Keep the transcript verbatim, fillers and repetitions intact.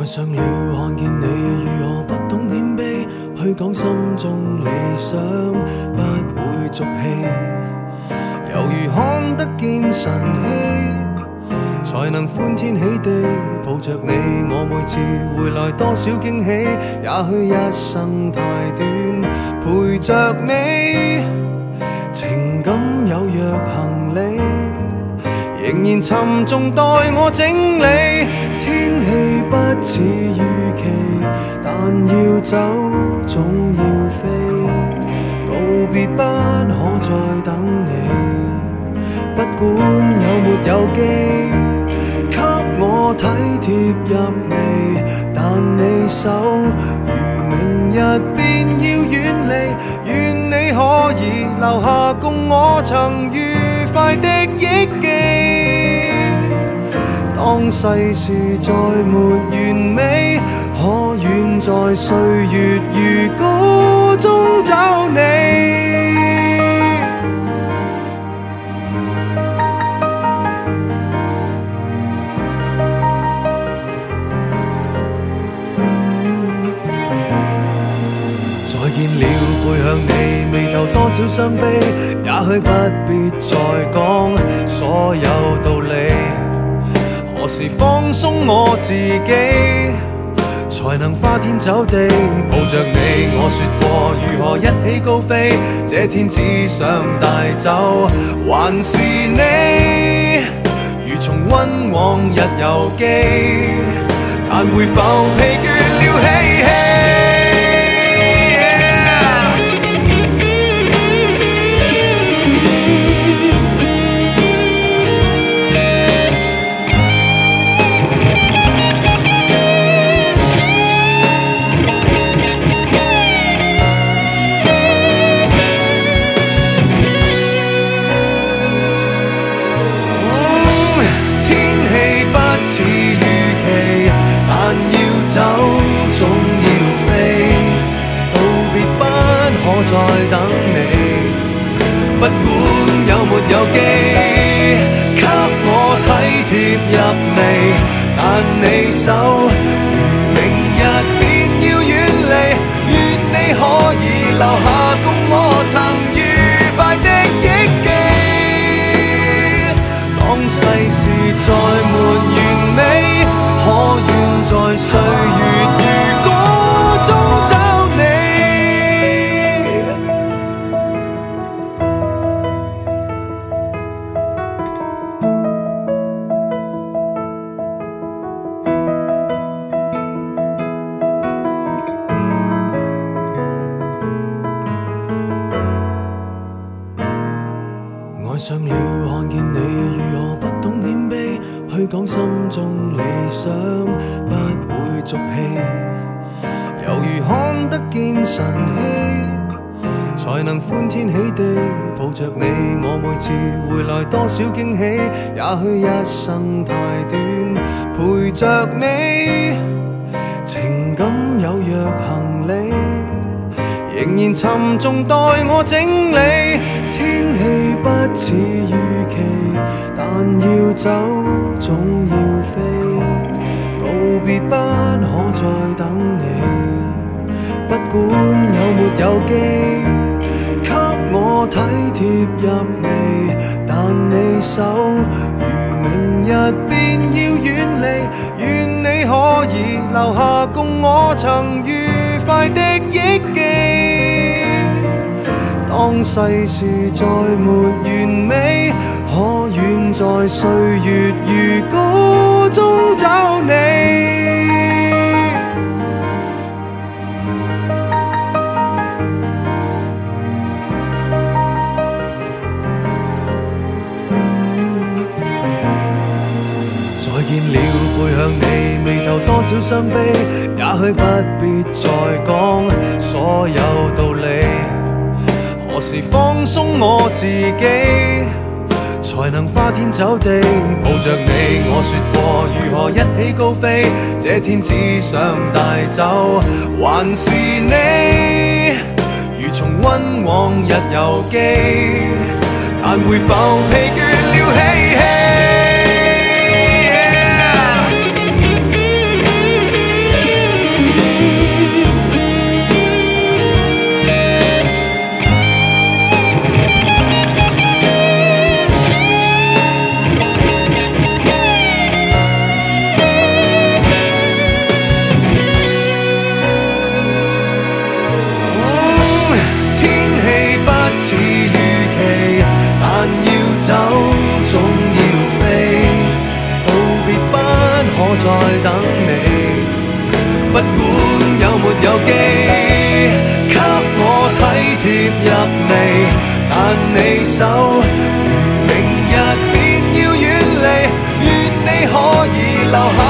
上了看見你如何不懂謙卑，去講心中理想，不會俗氣，猶如看得見晨曦，才能歡天喜地抱着你。我每次回來多少驚喜，也許一生太短，陪着你，情感有若行李，仍然沉重待我整理。天氣不似預期，但要走總要飛，道別不可再等你，不管有沒有機，給我體貼入微，但你手如明日便要遠離，願你可以留下共我曾愉快的憶記。當世事再沒完美，可願在歲月如歌中找你。再見了，背向你，眉頭多少傷悲，也許不必再講所有道理。何時放鬆我自己，才能花天酒地抱着你？我說過如何一起高飛，這天只想帶走還是你，如重溫往日遊記，但會否疲倦了嬉戲？總要飛，道別不可再等你，不管有沒有機，給我體貼入微，但你手如明日便要遠離，願你可以留下共我曾愉快的憶記。當世事再沒完美，可願在歲月如歌中找你。愛上了看見你如何不懂謙卑，去講心中理想，不會俗氣，猶如看得見晨曦，才能歡天喜地抱着你。我每次回來多少驚喜，也許一生太短，陪着你，情感有若行李，仍然沉重待我整理。天氣不似預期，但要走總要飛，道別不可再等你，不管有沒有機，給我體貼入微，但你手如明日便要遠離，願你可以留下共我曾愉快的憶記。當世事再沒完美，可願在歲月如歌中找你。再見了，背向你，眉頭多少傷悲，也許不必再講所有道理。何時放鬆我自己，才能花天酒地抱着你？我說過如何一起高飛，這天只想帶走還是你，如重溫往日遊記，但會否疲倦了嬉戲？ 有沒有機，給我體貼入微，但你手如明日便要遠離，願你可以留下。